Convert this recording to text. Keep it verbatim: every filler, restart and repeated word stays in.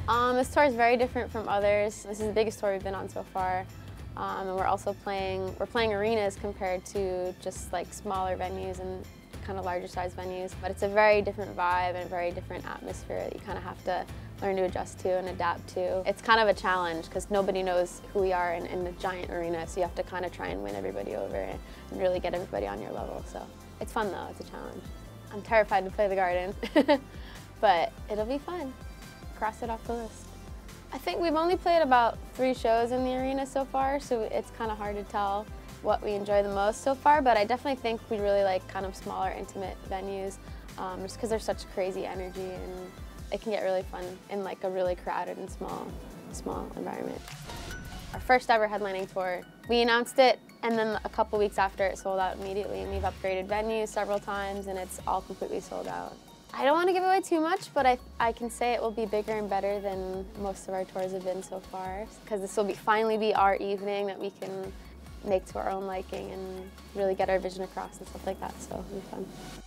Um, this tour is very different from others. This is the biggest tour we've been on so far. Um, and we're also playing, we're playing arenas compared to just like smaller venues and kind of larger size venues. But it's a very different vibe and a very different atmosphere that you kind of have to learn to adjust to and adapt to. It's kind of a challenge because nobody knows who we are in, in a giant arena, so you have to kind of try and win everybody over and, and really get everybody on your level. So it's fun though, it's a challenge. I'm terrified to play the Garden, but it'll be fun. Cross it off the list. I think we've only played about three shows in the arena so far, so it's kind of hard to tell what we enjoy the most so far, but I definitely think we really like kind of smaller, intimate venues, um, just because there's such crazy energy and it can get really fun in like a really crowded and small, small environment. Our first ever headlining tour, we announced it and then a couple weeks after it sold out immediately, and we've upgraded venues several times and it's all completely sold out. I don't want to give away too much, but I, I can say it will be bigger and better than most of our tours have been so far, because this will be, finally be our evening that we can make to our own liking and really get our vision across and stuff like that, so it'll be fun.